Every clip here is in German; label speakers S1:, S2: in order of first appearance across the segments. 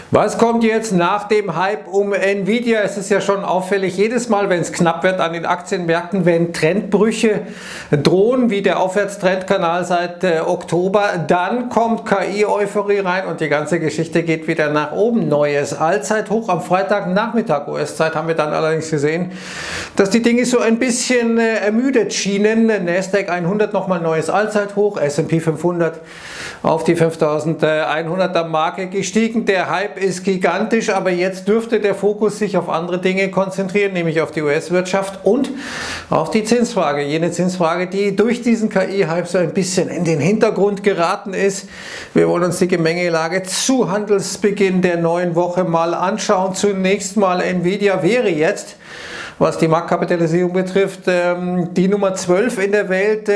S1: Was kommt jetzt nach dem Hype um Nvidia? Es ist ja schon auffällig, jedes Mal, wenn es knapp wird an den Aktienmärkten, wenn Trendbrüche drohen, wie der Aufwärtstrendkanal seit Oktober, dann kommt KI-Euphorie rein und die ganze Geschichte geht wieder nach oben. Neues Allzeithoch am Freitagnachmittag US-Zeit haben wir dann allerdings gesehen, dass die Dinge so ein bisschen ermüdet schienen. Nasdaq 100 nochmal neues Allzeithoch, S&P 500 auf die 5100er Marke gestiegen. Der Hype ist gigantisch, aber jetzt dürfte der Fokus sich auf andere Dinge konzentrieren, nämlich auf die US-Wirtschaft und auf die Zinsfrage. Jene Zinsfrage, die durch diesen KI-Hype so ein bisschen in den Hintergrund geraten ist. Wir wollen uns die Gemengelage zu Handelsbeginn der neuen Woche mal anschauen. Zunächst mal Nvidia wäre jetzt, was die Marktkapitalisierung betrifft, die Nummer 12 in der Welt,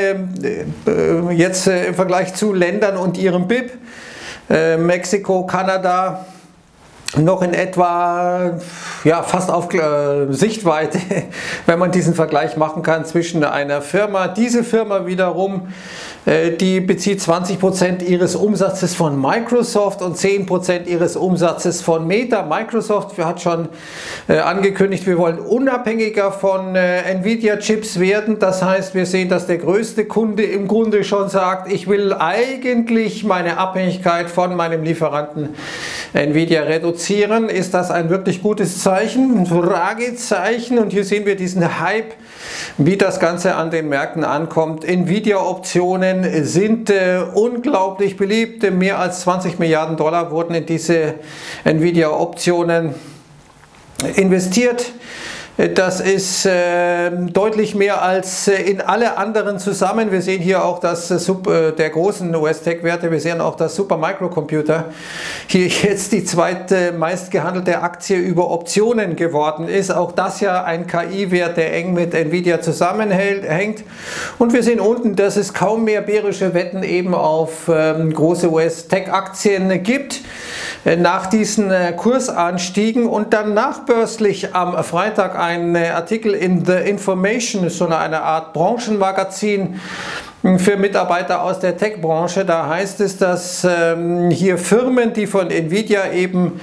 S1: jetzt im Vergleich zu Ländern und ihrem BIP, Mexiko, Kanada, noch in etwa, ja, fast auf Sichtweite, wenn man diesen Vergleich machen kann zwischen einer Firma. Diese Firma wiederum, die bezieht 20% ihres Umsatzes von Microsoft und 10% ihres Umsatzes von Meta. Microsoft hat schon angekündigt, wir wollen unabhängiger von Nvidia-Chips werden. Das heißt, wir sehen, dass der größte Kunde im Grunde schon sagt, ich will eigentlich meine Abhängigkeit von meinem Lieferanten Nvidia reduzieren. Ist das ein wirklich gutes Zeichen? Fragezeichen. Und hier sehen wir diesen Hype, wie das Ganze an den Märkten ankommt. Nvidia-Optionen sind unglaublich beliebt. Mehr als 20 Milliarden Dollar wurden in diese Nvidia-Optionen investiert. Das ist deutlich mehr als in alle anderen zusammen. Wir sehen hier auch das der großen US-Tech-Werte. Wir sehen auch, dass Supermicrocomputer hier jetzt die zweite meistgehandelte Aktie über Optionen geworden ist. Auch das ja ein KI-Wert, der eng mit Nvidia zusammenhängt. Und wir sehen unten, dass es kaum mehr bärische Wetten eben auf große US-Tech-Aktien gibt. Nach diesen Kursanstiegen und dann nachbörslich am Freitag ein Artikel in The Information, ist so eine Art Branchenmagazin für Mitarbeiter aus der Tech-Branche. Da heißt es, dass hier Firmen, die von Nvidia eben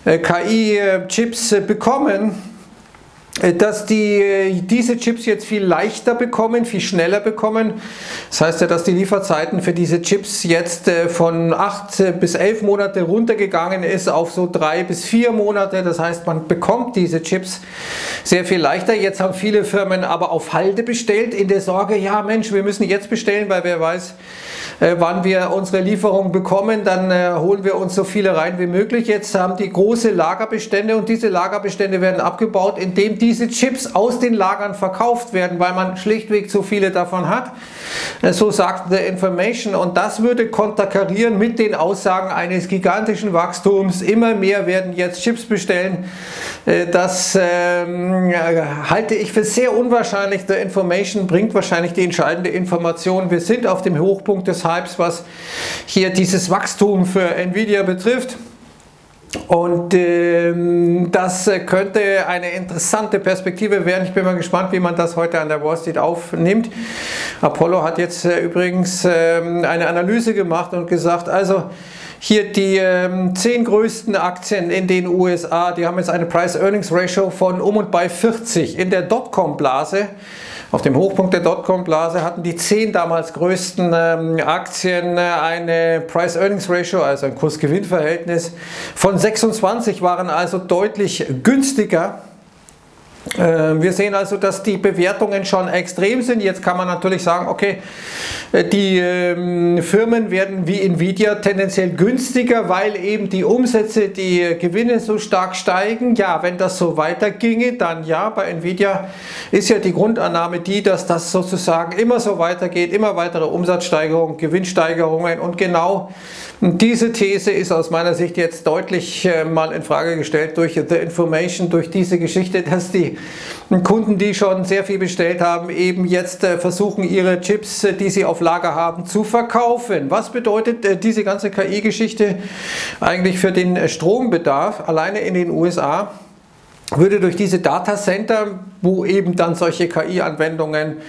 S1: KI-Chips bekommen, dass diese Chips jetzt viel leichter bekommen, viel schneller bekommen. Das heißt ja, dass die Lieferzeiten für diese Chips jetzt von 8 bis 11 Monate runtergegangen ist auf so 3 bis 4 Monate. Das heißt, man bekommt diese Chips sehr viel leichter. Jetzt haben viele Firmen aber auf Halde bestellt, in der Sorge, ja Mensch, wir müssen jetzt bestellen, weil wer weiß, wann wir unsere Lieferung bekommen, dann holen wir uns so viele rein wie möglich. Jetzt haben die große Lagerbestände und diese Lagerbestände werden abgebaut, indem diese Chips aus den Lagern verkauft werden, weil man schlichtweg zu viele davon hat. So sagt The Information und das würde konterkarieren mit den Aussagen eines gigantischen Wachstums. Immer mehr werden jetzt Chips bestellen. Das halte ich für sehr unwahrscheinlich. The Information bringt wahrscheinlich die entscheidende Information. Wir sind auf dem Hochpunkt des Hypes, was hier dieses Wachstum für Nvidia betrifft. Und das könnte eine interessante Perspektive werden. Ich bin mal gespannt, wie man das heute an der Wall Street aufnimmt. Apollo hat jetzt übrigens eine Analyse gemacht und gesagt, also hier die 10 größten Aktien in den USA, die haben jetzt eine Price-Earnings-Ratio von und bei 40. In der Dotcom-Blase, auf dem Hochpunkt der Dotcom-Blase, hatten die 10 damals größten Aktien eine Price-Earnings-Ratio, also ein Kurs-Gewinn-Verhältnis von 26, waren also deutlich günstiger. Wir sehen also, dass die Bewertungen schon extrem sind. Jetzt kann man natürlich sagen, okay, die Firmen werden wie Nvidia tendenziell günstiger, weil eben die Umsätze, die Gewinne so stark steigen. Ja, wenn das so weiterginge, dann ja, bei Nvidia ist ja die Grundannahme die, dass das sozusagen immer so weitergeht, immer weitere Umsatzsteigerungen, Gewinnsteigerungen und genau diese These ist aus meiner Sicht jetzt deutlich mal in Frage gestellt durch The Information, durch diese Geschichte, dass die Kunden, die schon sehr viel bestellt haben, eben jetzt versuchen, ihre Chips, die sie auf Lager haben, zu verkaufen. Was bedeutet diese ganze KI-Geschichte eigentlich für den Strombedarf? Alleine in den USA würde durch diese Datacenter, wo eben dann solche KI-Anwendungen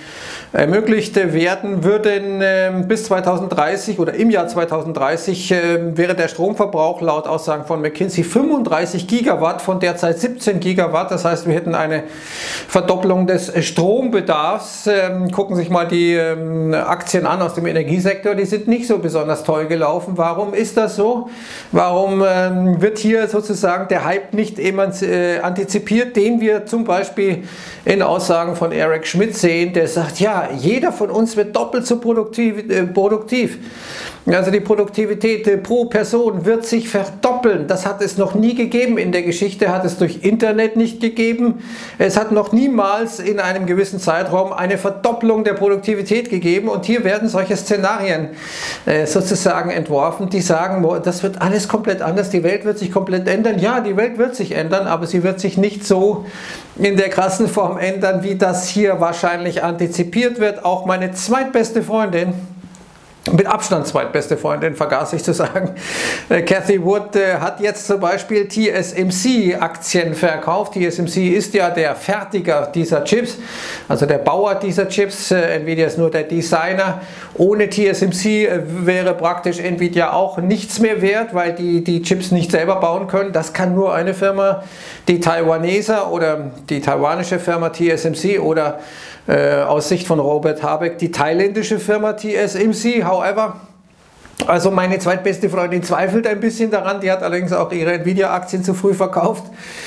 S1: ermöglicht werden, würden bis 2030 oder im Jahr 2030 wäre der Stromverbrauch laut Aussagen von McKinsey 35 Gigawatt von derzeit 17 Gigawatt. Das heißt, wir hätten eine Verdopplung des Strombedarfs. Gucken Sie sich mal die Aktien an aus dem Energiesektor, die sind nicht so besonders toll gelaufen. Warum ist das so? Warum wird hier sozusagen der Hype nicht antizipiert, den wir zum Beispiel in Aussagen von Eric Schmidt sehen, der sagt, ja, jeder von uns wird doppelt so produktiv. Also die Produktivität pro Person wird sich verdoppeln. Das hat es noch nie gegeben in der Geschichte, hat es durch Internet nicht gegeben. Es hat noch niemals in einem gewissen Zeitraum eine Verdopplung der Produktivität gegeben. Und hier werden solche Szenarien sozusagen entworfen, die sagen, das wird alles komplett anders, die Welt wird sich komplett ändern. Ja, die Welt wird sich ändern, aber sie wird sich nicht so in der krassen Form ändern, wie das hier wahrscheinlich antizipiert wird. Auch meine zweitbeste Freundin, mit Abstand zweitbeste Freundin, vergaß ich zu sagen, Cathy Wood, hat jetzt zum Beispiel TSMC-Aktien verkauft. TSMC ist ja der Fertiger dieser Chips, also der Bauer dieser Chips. Nvidia ist nur der Designer. Ohne TSMC wäre praktisch Nvidia auch nichts mehr wert, weil die Chips nicht selber bauen können. Das kann nur eine Firma, die Taiwaneser oder die taiwanische Firma TSMC oder aus Sicht von Robert Habeck die thailändische Firma TSMC. However, also meine zweitbeste Freundin zweifelt ein bisschen daran, die hat allerdings auch ihre Nvidia-Aktien zu früh verkauft.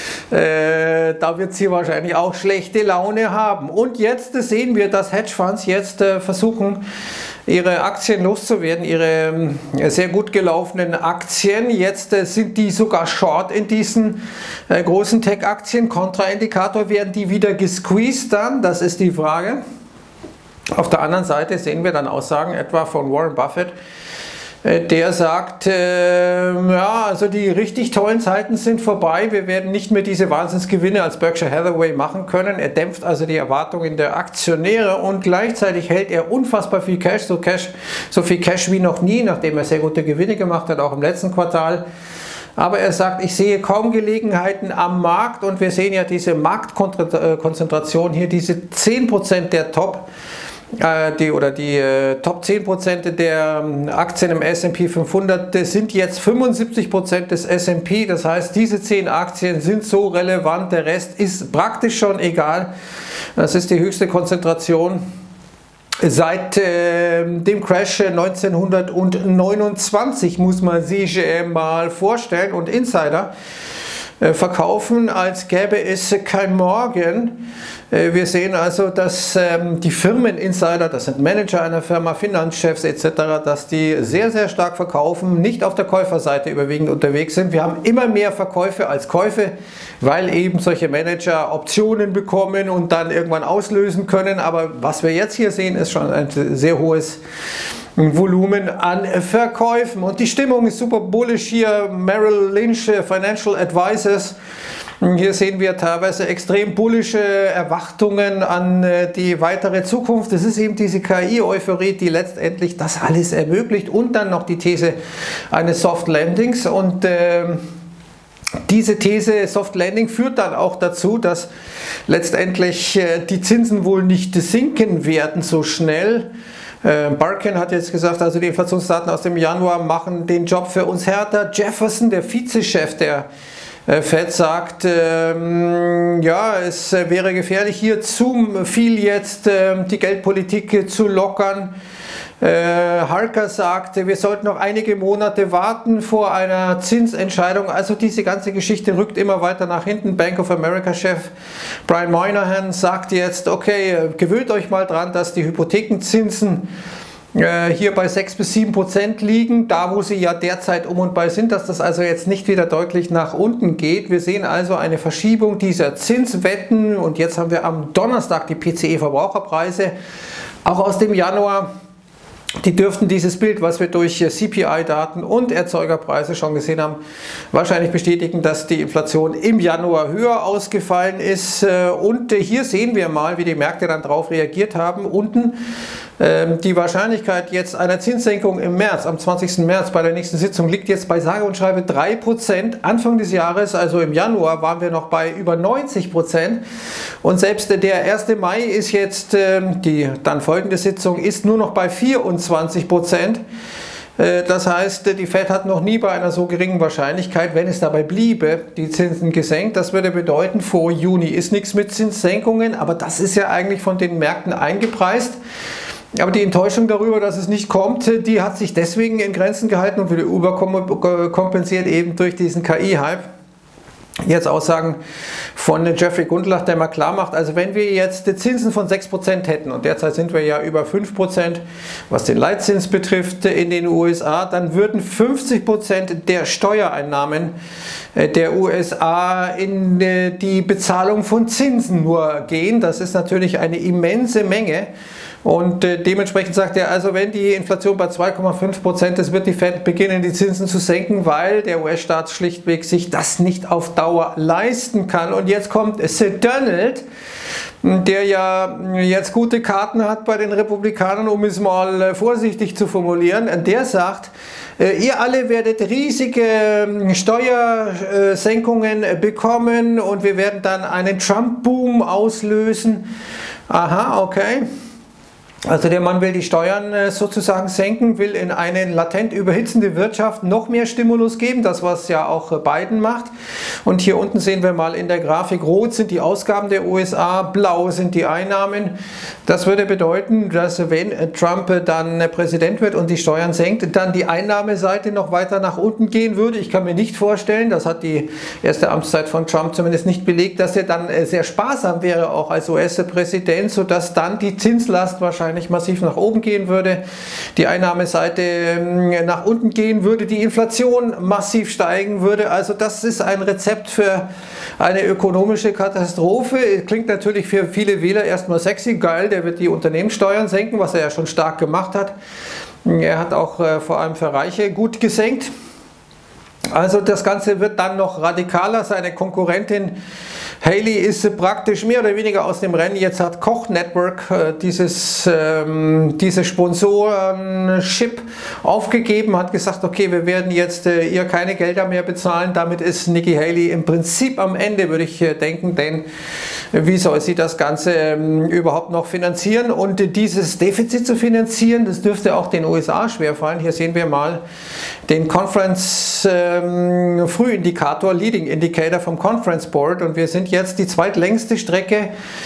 S1: Da wird sie wahrscheinlich auch schlechte Laune haben. Und jetzt sehen wir, dass Hedgefonds jetzt versuchen, ihre Aktien loszuwerden, ihre sehr gut gelaufenen Aktien. Jetzt sind die sogar short in diesen großen Tech-Aktien. Kontraindikator, werden die wieder gesqueezed dann? Das ist die Frage. Auf der anderen Seite sehen wir dann Aussagen etwa von Warren Buffett, der sagt, ja, also die richtig tollen Zeiten sind vorbei, wir werden nicht mehr diese Wahnsinnsgewinne als Berkshire Hathaway machen können. Er dämpft also die Erwartungen der Aktionäre und gleichzeitig hält er unfassbar viel Cash, so viel Cash wie noch nie, nachdem er sehr gute Gewinne gemacht hat, auch im letzten Quartal. Aber er sagt, ich sehe kaum Gelegenheiten am Markt und wir sehen ja diese Marktkonzentration hier, diese 10% der Top, die Top 10% der Aktien im S&P 500 sind jetzt 75% des S&P. Das heißt, diese 10 Aktien sind so relevant, der Rest ist praktisch schon egal. Das ist die höchste Konzentration seit dem Crash 1929, muss man sich mal vorstellen. Und Insider verkaufen, als gäbe es kein Morgen. Wir sehen also, dass die Firmeninsider, das sind Manager einer Firma, Finanzchefs etc., dass die sehr, sehr stark verkaufen, nicht auf der Käuferseite überwiegend unterwegs sind. Wir haben immer mehr Verkäufe als Käufe, weil eben solche Manager Optionen bekommen und dann irgendwann auslösen können. Aber was wir jetzt hier sehen, ist schon ein sehr hohes Volumen an Verkäufen. Und die Stimmung ist super bullish hier. Merrill Lynch Financial Advisors. Hier sehen wir teilweise extrem bullische Erwartungen an die weitere Zukunft. Das ist eben diese KI-Euphorie, die letztendlich das alles ermöglicht und dann noch die These eines Soft Landings. Und diese These Soft Landing führt dann auch dazu, dass letztendlich die Zinsen wohl nicht sinken werden so schnell. Barkin hat jetzt gesagt, also die Inflationsdaten aus dem Januar machen den Job für uns härter. Jefferson, der Vizechef der Fed, sagt, ja, es wäre gefährlich, hier zu viel jetzt die Geldpolitik zu lockern. Harker sagt, wir sollten noch einige Monate warten vor einer Zinsentscheidung. Also diese ganze Geschichte rückt immer weiter nach hinten. Bank of America-Chef Brian Moynihan sagt jetzt, okay, gewöhnt euch mal dran, dass die Hypothekenzinsen hier bei 6 bis 7% liegen, da wo sie ja derzeit um und bei sind, dass das also jetzt nicht wieder deutlich nach unten geht. Wir sehen also eine Verschiebung dieser Zinswetten und jetzt haben wir am Donnerstag die PCE-Verbraucherpreise, auch aus dem Januar. Die dürften dieses Bild, was wir durch CPI-Daten und Erzeugerpreise schon gesehen haben, wahrscheinlich bestätigen, dass die Inflation im Januar höher ausgefallen ist. Und hier sehen wir mal, wie die Märkte dann darauf reagiert haben. Unten Die Wahrscheinlichkeit jetzt einer Zinssenkung im März, am 20. März bei der nächsten Sitzung, liegt jetzt bei sage und schreibe 3%. Anfang des Jahres, also im Januar, waren wir noch bei über 90%. Und selbst der 1. Mai ist jetzt, die dann folgende Sitzung, ist nur noch bei 24%. Das heißt, die Fed hat noch nie bei einer so geringen Wahrscheinlichkeit, wenn es dabei bliebe, die Zinsen gesenkt. Das würde bedeuten, vor Juni ist nichts mit Zinssenkungen, aber das ist ja eigentlich von den Märkten eingepreist. Aber die Enttäuschung darüber, dass es nicht kommt, die hat sich deswegen in Grenzen gehalten und wieder überkompensiert eben durch diesen KI-Hype. Jetzt Aussagen von Jeffrey Gundlach, der mal klar macht, also wenn wir jetzt die Zinsen von 6% hätten und derzeit sind wir ja über 5%, was den Leitzins betrifft in den USA, dann würden 50% der Steuereinnahmen der USA in die Bezahlung von Zinsen nur gehen. Das ist natürlich eine immense Menge. Und dementsprechend sagt er, also wenn die Inflation bei 2,5% ist, wird die Fed beginnen, die Zinsen zu senken, weil der US-Staat schlichtweg sich das nicht auf Dauer leisten kann. Und jetzt kommt Sid Donald, der ja jetzt gute Karten hat bei den Republikanern, um es mal vorsichtig zu formulieren. Der sagt, ihr alle werdet riesige Steuersenkungen bekommen und wir werden dann einen Trump-Boom auslösen. Aha, okay. Also der Mann will die Steuern sozusagen senken, will in eine latent überhitzende Wirtschaft noch mehr Stimulus geben, das was ja auch Biden macht. Und hier unten sehen wir mal in der Grafik, rot sind die Ausgaben der USA, blau sind die Einnahmen. Das würde bedeuten, dass wenn Trump dann Präsident wird und die Steuern senkt, dann die Einnahmeseite noch weiter nach unten gehen würde. Ich kann mir nicht vorstellen, das hat die erste Amtszeit von Trump zumindest nicht belegt, dass er dann sehr sparsam wäre, auch als US-Präsident, sodass dann die Zinslast wahrscheinlich massiv nach oben gehen würde, die Einnahmeseite nach unten gehen würde, die Inflation massiv steigen würde. Also das ist ein Rezept für eine ökonomische Katastrophe. Klingt natürlich für viele Wähler erstmal sexy, geil, der wird die Unternehmenssteuern senken, was er ja schon stark gemacht hat. Er hat auch vor allem für Reiche gut gesenkt. Also das Ganze wird dann noch radikaler. Seine Konkurrentin Haley ist praktisch mehr oder weniger aus dem Rennen. Jetzt hat Koch Network diese Sponsorenship aufgegeben, hat gesagt, okay, wir werden jetzt ihr keine Gelder mehr bezahlen. Damit ist Nikki Haley im Prinzip am Ende, würde ich denken, denn wie soll sie das Ganze überhaupt noch finanzieren? Und dieses Defizit zu finanzieren, das dürfte auch den USA schwerfallen. Hier sehen wir mal den Conference Frühindikator, Leading Indicator vom Conference Board, und wir sind jetzt die zweitlängste Strecke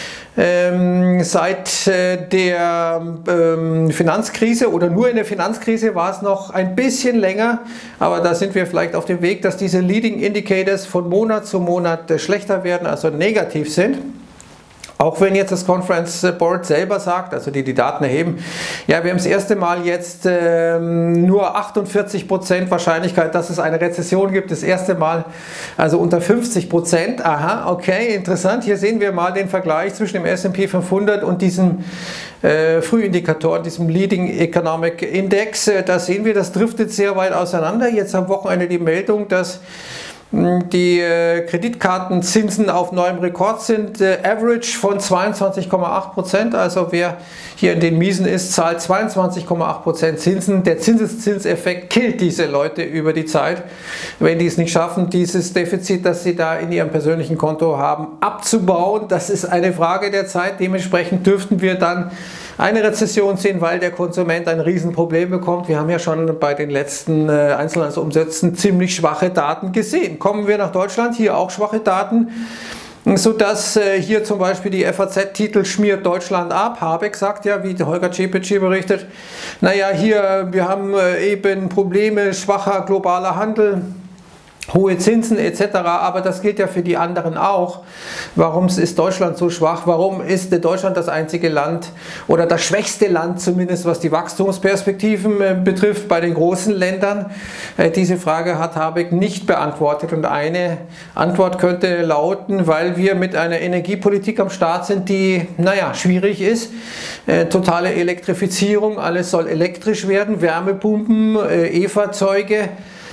S1: seit der Finanzkrise, oder nur in der Finanzkrise war es noch ein bisschen länger, aber da sind wir vielleicht auf dem Weg, dass diese Leading Indicators von Monat zu Monat schlechter werden, also negativ sind. Auch wenn jetzt das Conference Board selber sagt, also die Daten erheben, ja, wir haben das erste Mal jetzt nur 48% Wahrscheinlichkeit, dass es eine Rezession gibt, das erste Mal also unter 50%. Aha, okay, interessant. Hier sehen wir mal den Vergleich zwischen dem S&P 500 und diesem Frühindikator, diesem Leading Economic Index. Da sehen wir, das driftet sehr weit auseinander. Jetzt am Wochenende die Meldung, dass die Kreditkartenzinsen auf neuem Rekord sind, Average von 22,8%, also wer hier in den Miesen ist, zahlt 22,8% Zinsen. Der Zinseszinseffekt killt diese Leute über die Zeit, wenn die es nicht schaffen, dieses Defizit, das sie da in ihrem persönlichen Konto haben, abzubauen. Das ist eine Frage der Zeit, dementsprechend dürften wir dann eine Rezession sehen, weil der Konsument ein Riesenproblem bekommt. Wir haben ja schon bei den letzten Einzelhandelsumsätzen ziemlich schwache Daten gesehen. Kommen wir nach Deutschland, hier auch schwache Daten, sodass hier zum Beispiel die FAZ-Titel schmiert Deutschland ab. Habeck sagt ja, wie Holger Czapicz berichtet, naja, hier, wir haben eben Probleme, schwacher globaler Handel, hohe Zinsen etc., aber das gilt ja für die anderen auch. Warum ist Deutschland so schwach? Warum ist Deutschland das einzige Land oder das schwächste Land zumindest, was die Wachstumsperspektiven betrifft bei den großen Ländern? Diese Frage hat Habeck nicht beantwortet, und eine Antwort könnte lauten, weil wir mit einer Energiepolitik am Start sind, die, naja, schwierig ist. Totale Elektrifizierung, alles soll elektrisch werden, Wärmepumpen, E-Fahrzeuge.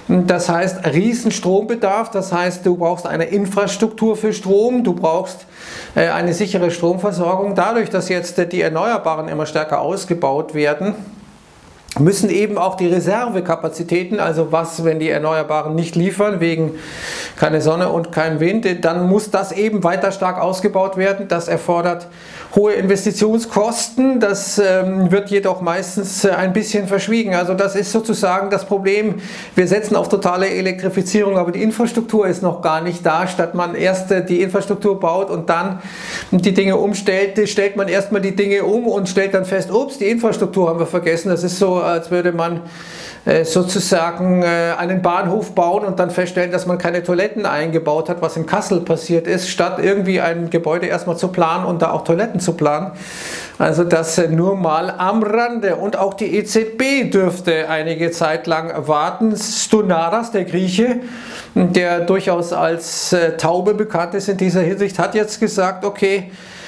S1: Das heißt Riesenstrombedarf, das heißt du brauchst eine Infrastruktur für Strom, du brauchst eine sichere Stromversorgung. Dadurch, dass jetzt die Erneuerbaren immer stärker ausgebaut werden, müssen eben auch die Reservekapazitäten, also was, wenn die Erneuerbaren nicht liefern, wegen keine Sonne und kein Wind, dann muss das eben weiter stark ausgebaut werden. Das erfordert hohe Investitionskosten, das wird jedoch meistens ein bisschen verschwiegen. Also das ist sozusagen das Problem. Wir setzen auf totale Elektrifizierung, aber die Infrastruktur ist noch gar nicht da. Statt man erst die Infrastruktur baut und dann die Dinge umstellt, stellt man erstmal die Dinge um und stellt dann fest, ups, die Infrastruktur haben wir vergessen. Das ist so, als würde man sozusagen einen Bahnhof bauen und dann feststellen, dass man keine Toiletten eingebaut hat, was in Kassel passiert ist, statt irgendwie ein Gebäude erstmal zu planen und da auch Toiletten zu planen. Also das nur mal am Rande. Und auch die EZB dürfte einige Zeit lang warten. Stournaras, der Grieche, der durchaus als Taube bekannt ist in dieser Hinsicht, hat jetzt gesagt, okay,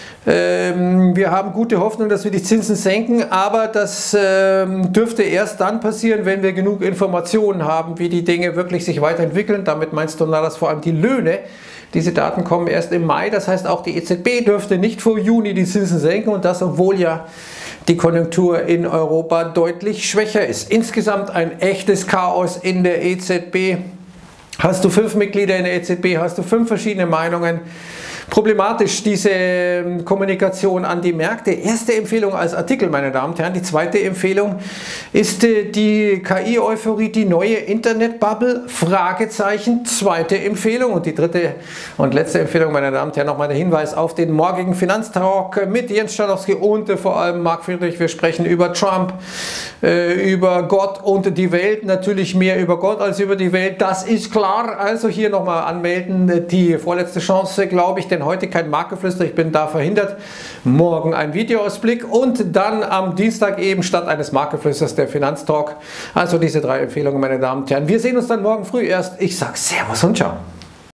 S1: wir haben gute Hoffnung, dass wir die Zinsen senken, aber das dürfte erst dann passieren, wenn wir genug Informationen haben, wie die Dinge wirklich sich weiterentwickeln. Damit meinst du vor allem die Löhne. Diese Daten kommen erst im Mai, das heißt auch die EZB dürfte nicht vor Juni die Zinsen senken und das, obwohl ja die Konjunktur in Europa deutlich schwächer ist. Insgesamt ein echtes Chaos in der EZB. Hast du 5 Mitglieder in der EZB, hast du 5 verschiedene Meinungen. Problematisch diese Kommunikation an die Märkte. Erste Empfehlung als Artikel, meine Damen und Herren. Die zweite Empfehlung ist die KI-Euphorie, die neue Internet-Bubble? Fragezeichen. Zweite Empfehlung. Und die dritte und letzte Empfehlung, meine Damen und Herren, nochmal der Hinweis auf den morgigen Finanztalk mit Jens Schanowski und vor allem Marc Friedrich. Wir sprechen über Trump, über Gott und die Welt. Natürlich mehr über Gott als über die Welt, das ist klar. Also hier nochmal anmelden. Die vorletzte Chance, glaube ich, denn heute kein Marktgeflüster, ich bin da verhindert. Morgen ein Videoausblick und dann am Dienstag eben statt eines Marktgeflüsters der Finanztalk. Also diese 3 Empfehlungen, meine Damen und Herren. Wir sehen uns dann morgen früh erst. Ich sage Servus und Ciao.